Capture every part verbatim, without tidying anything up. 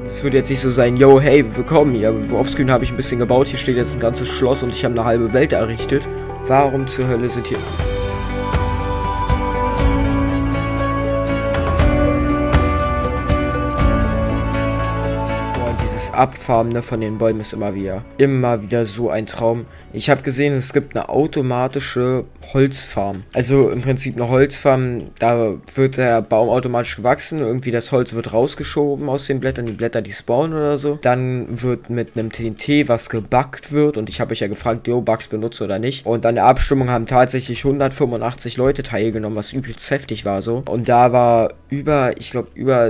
Es wird jetzt nicht so sein, yo, hey, willkommen hier. Offscreen habe ich ein bisschen gebaut. Hier steht jetzt ein ganzes Schloss und ich habe eine halbe Welt errichtet. Warum zur Hölle sind hier... Dieses Abfarmen, ne, von den Bäumen ist immer wieder, immer wieder so ein Traum. Ich habe gesehen, es gibt eine automatische Holzfarm. Also im Prinzip eine Holzfarm, da wird der Baum automatisch gewachsen. Irgendwie das Holz wird rausgeschoben aus den Blättern, die Blätter, die spawnen oder so. Dann wird mit einem T N T was gebackt wird. Und ich habe euch ja gefragt, yo, Bugs benutzt oder nicht. Und an der Abstimmung haben tatsächlich hundertfünfundachtzig Leute teilgenommen, was übelst heftig war so. Und da war über, ich glaube, über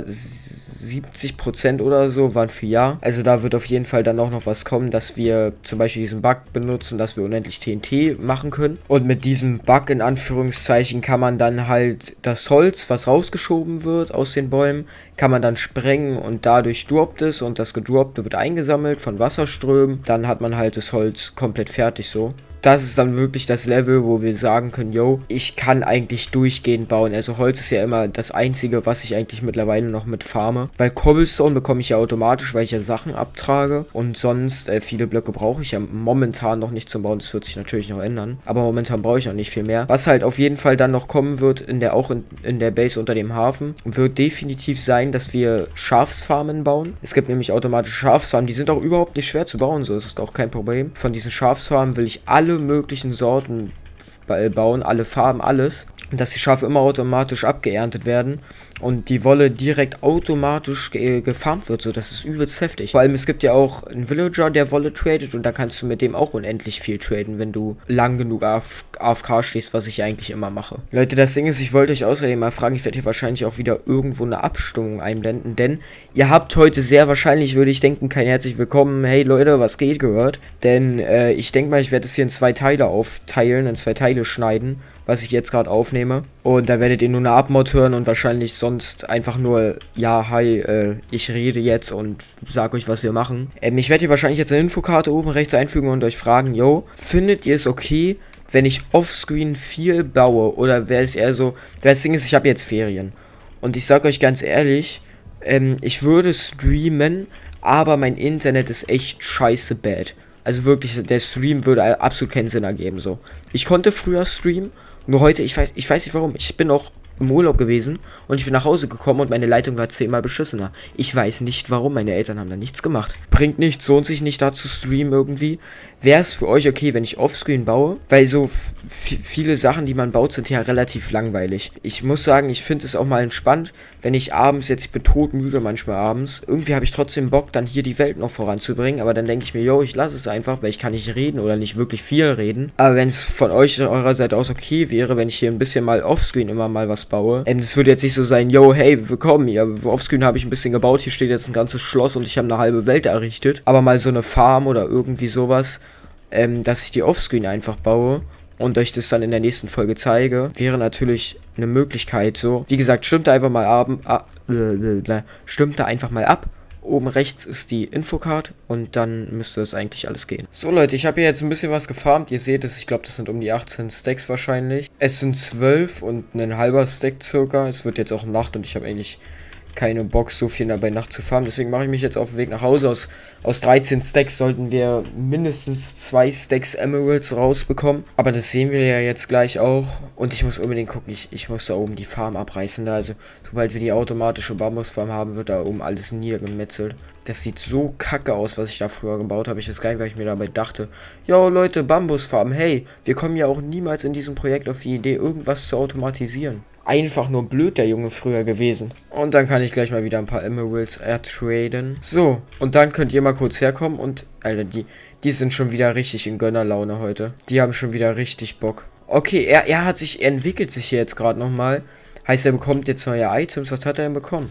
siebzig Prozent oder so waren für ja. Also da wird auf jeden Fall dann auch noch was kommen, dass wir zum Beispiel diesen Bug benutzen, dass wir unendlich T N T machen können. Und mit diesem Bug in Anführungszeichen kann man dann halt das Holz, was rausgeschoben wird aus den Bäumen, kann man dann sprengen und dadurch droppt es und das gedroppte wird eingesammelt von Wasserströmen. Dann hat man halt das Holz komplett fertig so. Das ist dann wirklich das Level, wo wir sagen können, yo, ich kann eigentlich durchgehend bauen. Also Holz ist ja immer das Einzige, was ich eigentlich mittlerweile noch mit farme. Weil Cobblestone bekomme ich ja automatisch, weil ich ja Sachen abtrage. Und sonst, äh, viele Blöcke brauche ich ja momentan noch nicht zum Bauen. Das wird sich natürlich noch ändern. Aber momentan brauche ich noch nicht viel mehr. Was halt auf jeden Fall dann noch kommen wird, in der auch in, in der Base unter dem Hafen, wird definitiv sein, dass wir Schafsfarmen bauen. Es gibt nämlich automatische Schafsfarmen, die sind auch überhaupt nicht schwer zu bauen. So ist es auch kein Problem. Von diesen Schafsfarmen will ich alle möglichen Sorten bauen, alle Farben, alles, dass die Schafe immer automatisch abgeerntet werden und die Wolle direkt automatisch ge gefarmt wird, so das ist übelst heftig. Vor allem, es gibt ja auch einen Villager, der Wolle tradet und da kannst du mit dem auch unendlich viel traden, wenn du lang genug A F K stehst, was ich eigentlich immer mache. Leute, das Ding ist, ich wollte euch außerdem mal fragen, ich werde hier wahrscheinlich auch wieder irgendwo eine Abstimmung einblenden, denn ihr habt heute sehr wahrscheinlich, würde ich denken, kein herzlich willkommen, hey Leute, was geht, gehört, denn äh, ich denke mal, ich werde es hier in zwei Teile aufteilen, in zwei Teile schneiden, was ich jetzt gerade aufnehme. Und da werdet ihr nur eine Abmod hören und wahrscheinlich sonst einfach nur, ja, hi, äh, ich rede jetzt und sag euch, was wir machen. Ähm, ich werde hier wahrscheinlich jetzt eine Infokarte oben rechts einfügen und euch fragen, yo, findet ihr es okay, wenn ich offscreen viel baue? Oder wäre es eher so, das Ding ist, ich habe jetzt Ferien. Und ich sag euch ganz ehrlich, ähm, ich würde streamen, aber mein Internet ist echt scheiße bad. Also wirklich, der Stream würde absolut keinen Sinn ergeben, so. Ich konnte früher streamen, nur heute, ich weiß, ich weiß nicht warum, ich bin auch im Urlaub gewesen und ich bin nach Hause gekommen und meine Leitung war zehnmal beschissener. Ich weiß nicht warum, meine Eltern haben da nichts gemacht. Bringt nichts, lohnt sich nicht da zu streamen irgendwie. Wäre es für euch okay, wenn ich offscreen baue? Weil so viele Sachen, die man baut, sind ja relativ langweilig. Ich muss sagen, ich finde es auch mal entspannt, wenn ich abends, jetzt ich bin todmüde manchmal abends, irgendwie habe ich trotzdem Bock, dann hier die Welt noch voranzubringen, aber dann denke ich mir, yo, ich lasse es einfach, weil ich kann nicht reden oder nicht wirklich viel reden. Aber wenn es von euch, eurer Seite aus okay wäre, wenn ich hier ein bisschen mal offscreen immer mal was baue, ähm, das würde jetzt nicht so sein, yo, hey, willkommen hier, offscreen habe ich ein bisschen gebaut, hier steht jetzt ein ganzes Schloss und ich habe eine halbe Welt errichtet, aber mal so eine Farm oder irgendwie sowas, ähm, dass ich die offscreen einfach baue und euch das dann in der nächsten Folge zeige, wäre natürlich eine Möglichkeit so. Wie gesagt, stimmt da einfach mal ab, ab äh, stimmt da einfach mal ab. Oben rechts ist die Infocard und dann müsste es eigentlich alles gehen. So Leute, ich habe hier jetzt ein bisschen was gefarmt. Ihr seht es, ich glaube, das sind um die achtzehn Stacks wahrscheinlich. Es sind zwölf und ein halber Stack circa. Es wird jetzt auch Nacht und ich habe eigentlich keine Box, so viel dabei Nacht zu farmen. Deswegen mache ich mich jetzt auf den Weg nach Hause. Aus, aus dreizehn Stacks sollten wir mindestens zwei Stacks Emeralds rausbekommen. Aber das sehen wir ja jetzt gleich auch. Und ich muss unbedingt gucken, ich, ich muss da oben die Farm abreißen. Also sobald wir die automatische Bambusfarm haben, wird da oben alles niedergemetzelt. Das sieht so kacke aus, was ich da früher gebaut habe. Ich weiß gar nicht, weil ich mir dabei dachte, yo Leute, Bambusfarm, hey, wir kommen ja auch niemals in diesem Projekt auf die Idee, irgendwas zu automatisieren. Einfach nur blöd, der Junge früher gewesen. Und dann kann ich gleich mal wieder ein paar Emeralds ertraden. So, und dann könnt ihr mal kurz herkommen und, Alter, die, die sind schon wieder richtig in Gönnerlaune heute. Die haben schon wieder richtig Bock. Okay, er, er hat sich, er entwickelt sich hier jetzt gerade nochmal. Heißt, er bekommt jetzt neue Items. Was hat er denn bekommen?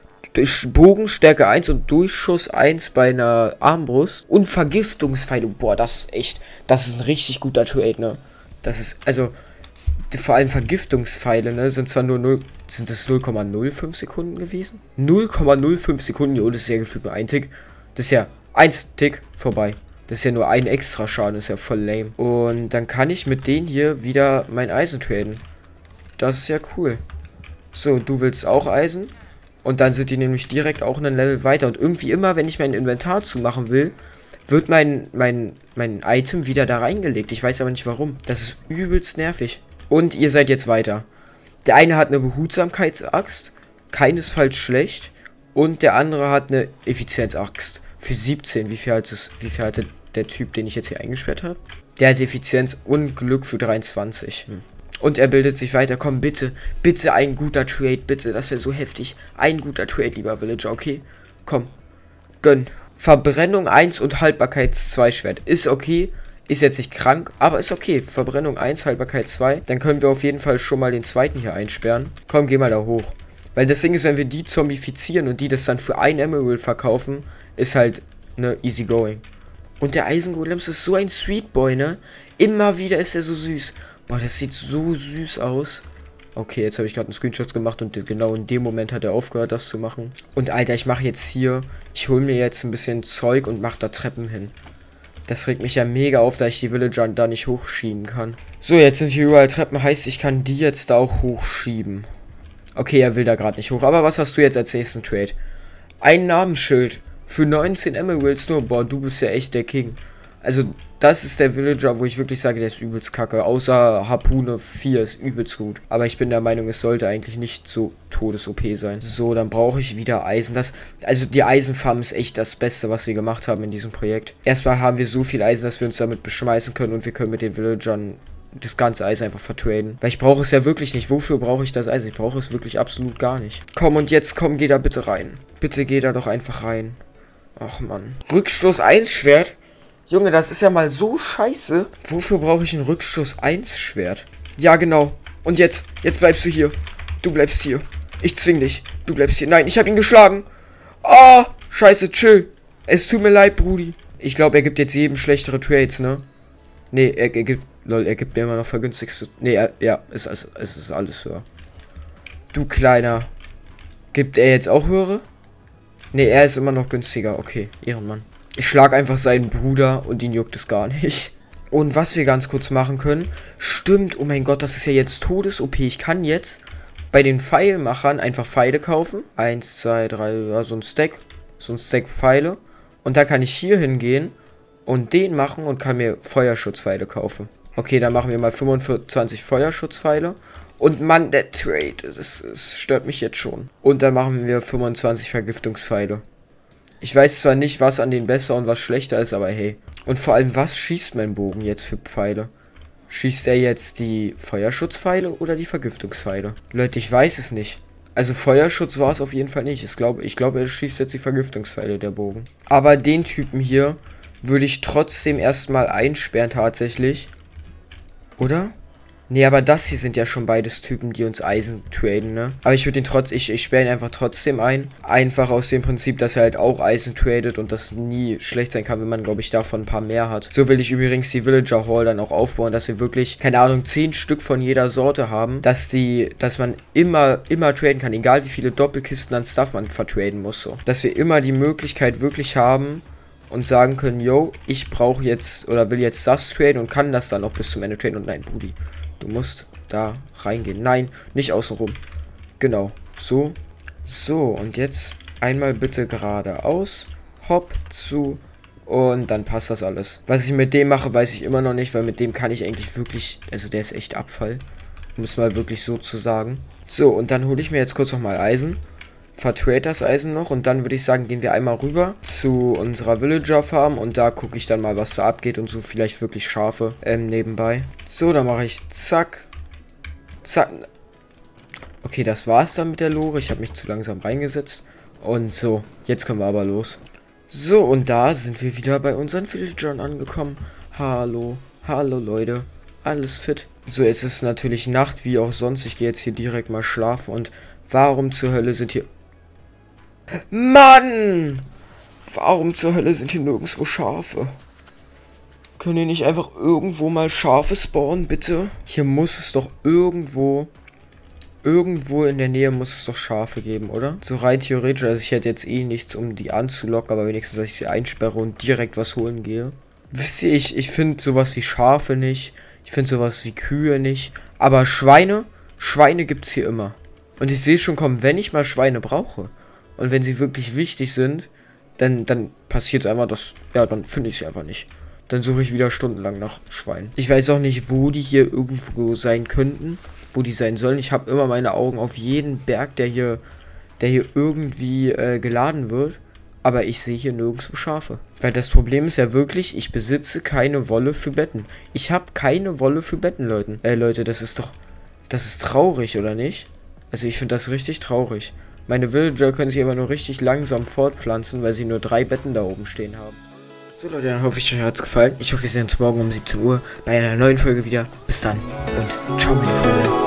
Bogenstärke eins und Durchschuss eins bei einer Armbrust. Und Vergiftungspfeile. Boah, das ist echt, das ist ein richtig guter Trade, ne? Das ist, also... Vor allem Vergiftungspfeile, ne, sind zwar nur null, sind das null Komma null fünf Sekunden gewesen? null Komma null fünf Sekunden, jo, das ist ja gefühlt nur ein Tick. Das ist ja eins Tick vorbei. Das ist ja nur ein extra Schaden, das ist ja voll lame. Und dann kann ich mit denen hier wieder mein Eisen traden. Das ist ja cool. So, du willst auch Eisen? Und dann sind die nämlich direkt auch einen Level weiter. Und irgendwie immer, wenn ich mein Inventar zumachen will, wird mein, mein, mein Item wieder da reingelegt. Ich weiß aber nicht warum. Das ist übelst nervig. Und ihr seid jetzt weiter. Der eine hat eine Behutsamkeitsaxt. Keinesfalls schlecht. Und der andere hat eine Effizienzaxt. Für siebzehn. Wie viel, hat es, wie viel hatte der Typ, den ich jetzt hier eingesperrt habe? Der hat Effizienz und Glück für dreiundzwanzig. Hm. Und er bildet sich weiter. Komm, bitte. Bitte ein guter Trade. Bitte. Das wäre so heftig. Ein guter Trade, lieber Villager. Okay? Komm. Gönn. Verbrennung eins und Haltbarkeit zwei Schwert. Ist okay. Ist jetzt nicht krank, aber ist okay. Verbrennung eins, Haltbarkeit zwei. Dann können wir auf jeden Fall schon mal den zweiten hier einsperren. Komm, geh mal da hoch. Weil das Ding ist, wenn wir die zombifizieren und die das dann für ein Emerald verkaufen, ist halt, ne, easy going. Und der Eisengolem ist so ein Sweet Boy, ne? Immer wieder ist er so süß. Boah, das sieht so süß aus. Okay, jetzt habe ich gerade einen Screenshot gemacht und genau in dem Moment hat er aufgehört, das zu machen. Und Alter, ich mache jetzt hier, ich hole mir jetzt ein bisschen Zeug und mache da Treppen hin. Das regt mich ja mega auf, da ich die Villager da nicht hochschieben kann. So, jetzt sind hier überall Treppen, heißt, ich kann die jetzt da auch hochschieben. Okay, er will da gerade nicht hoch. Aber was hast du jetzt als nächsten Trade? Ein Namensschild für neunzehn Emeralds nur. Boah, du bist ja echt der King. Also, das ist der Villager, wo ich wirklich sage, der ist übelst kacke. Außer Harpune vier ist übelst gut. Aber ich bin der Meinung, es sollte eigentlich nicht so todes-O P sein. So, dann brauche ich wieder Eisen. Das, also, die Eisenfarm ist echt das Beste, was wir gemacht haben in diesem Projekt. Erstmal haben wir so viel Eisen, dass wir uns damit beschmeißen können. Und wir können mit den Villagern das ganze Eisen einfach vertraden. Weil ich brauche es ja wirklich nicht. Wofür brauche ich das Eisen? Ich brauche es wirklich absolut gar nicht. Komm, und jetzt komm, geh da bitte rein. Bitte geh da doch einfach rein. Ach, Mann. Rückstoß eins Schwert? Junge, das ist ja mal so scheiße. Wofür brauche ich ein Rückstoß eins Schwert? Ja, genau. Und jetzt, jetzt bleibst du hier. Du bleibst hier. Ich zwing dich. Du bleibst hier. Nein, ich habe ihn geschlagen. Ah, oh, scheiße, chill. Es tut mir leid, Brudi. Ich glaube, er gibt jetzt jedem schlechtere Trades, ne? Nee, er, er gibt, lol, er gibt mir immer noch vergünstigste. Nee, er, ja, es, es, es ist alles höher. Du Kleiner. Gibt er jetzt auch höhere? Nee, er ist immer noch günstiger. Okay, Ehrenmann. Ich schlage einfach seinen Bruder und ihn juckt es gar nicht. Und was wir ganz kurz machen können, stimmt, oh mein Gott, das ist ja jetzt Todes-O P. Ich kann jetzt bei den Pfeilmachern einfach Pfeile kaufen. Eins, zwei, drei, ja, so ein Stack. So ein Stack Pfeile. Und da kann ich hier hingehen und den machen und kann mir Feuerschutzpfeile kaufen. Okay, dann machen wir mal fünfundzwanzig Feuerschutzpfeile. Und Mann, der Trade, das, das stört mich jetzt schon. Und dann machen wir fünfundzwanzig Vergiftungspfeile. Ich weiß zwar nicht, was an denen besser und was schlechter ist, aber hey. Und vor allem, was schießt mein Bogen jetzt für Pfeile? Schießt er jetzt die Feuerschutzpfeile oder die Vergiftungspfeile? Leute, ich weiß es nicht. Also Feuerschutz war es auf jeden Fall nicht. Ich glaube, ich glaube, er schießt jetzt die Vergiftungspfeile, der Bogen. Aber den Typen hier würde ich trotzdem erstmal einsperren tatsächlich. Oder? Nee, aber das hier sind ja schon beides Typen, die uns Eisen traden, ne? Aber ich würde ihn trotz, ich, ich sperre ihn einfach trotzdem ein. Einfach aus dem Prinzip, dass er halt auch Eisen tradet und das nie schlecht sein kann, wenn man, glaube ich, davon ein paar mehr hat. So will ich übrigens die Villager Hall dann auch aufbauen, dass wir wirklich, keine Ahnung, zehn Stück von jeder Sorte haben, dass die, dass man immer, immer traden kann, egal wie viele Doppelkisten an Stuff man vertraden muss, so. Dass wir immer die Möglichkeit wirklich haben und sagen können, yo, ich brauche jetzt, oder will jetzt das traden und kann das dann auch bis zum Ende traden und nein, Brudi. Du musst da reingehen. Nein, nicht außenrum. Genau. So. So, und jetzt einmal bitte geradeaus. Hopp zu. Und dann passt das alles. Was ich mit dem mache, weiß ich immer noch nicht, weil mit dem kann ich eigentlich wirklich... Also der ist echt Abfall. Um es mal wirklich so zu sagen. So, und dann hole ich mir jetzt kurz nochmal Eisen. Vertrade das Eisen noch und dann würde ich sagen, gehen wir einmal rüber zu unserer Villager Farm und da gucke ich dann mal, was da abgeht und so vielleicht wirklich Schafe ähm, nebenbei. So, dann mache ich zack, zack. Okay, das war's dann mit der Lore. Ich habe mich zu langsam reingesetzt und so, jetzt können wir aber los. So, und da sind wir wieder bei unseren Villagern angekommen. Hallo, hallo Leute, alles fit? So, es ist natürlich Nacht, wie auch sonst. Ich gehe jetzt hier direkt mal schlafen und warum zur Hölle sind hier... Mann! Warum zur Hölle sind hier nirgendwo Schafe? Können hier nicht einfach irgendwo mal Schafe spawnen, bitte? Hier muss es doch irgendwo... Irgendwo in der Nähe muss es doch Schafe geben, oder? So rein theoretisch, also ich hätte jetzt eh nichts, um die anzulocken, aber wenigstens, dass ich sie einsperre und direkt was holen gehe. Wisst ihr, ich, ich finde sowas wie Schafe nicht. Ich finde sowas wie Kühe nicht. Aber Schweine, Schweine gibt's hier immer. Und ich sehe schon kommen, wenn ich mal Schweine brauche, Und wenn sie wirklich wichtig sind, dann, dann passiert es einfach, dass, ja, dann finde ich sie einfach nicht. Dann suche ich wieder stundenlang nach Schweinen. Ich weiß auch nicht, wo die hier irgendwo sein könnten, wo die sein sollen. Ich habe immer meine Augen auf jeden Berg, der hier, der hier irgendwie äh, geladen wird. Aber ich sehe hier nirgendwo Schafe. Weil das Problem ist ja wirklich, ich besitze keine Wolle für Betten. Ich habe keine Wolle für Betten, Leute. Äh, Leute, das ist doch, das ist traurig, oder nicht? Also ich finde das richtig traurig. Meine Villager können sich aber nur richtig langsam fortpflanzen, weil sie nur drei Betten da oben stehen haben. So Leute, dann hoffe ich, euch hat es gefallen. Ich hoffe, wir sehen uns morgen um siebzehn Uhr bei einer neuen Folge wieder. Bis dann und ciao, meine Freunde.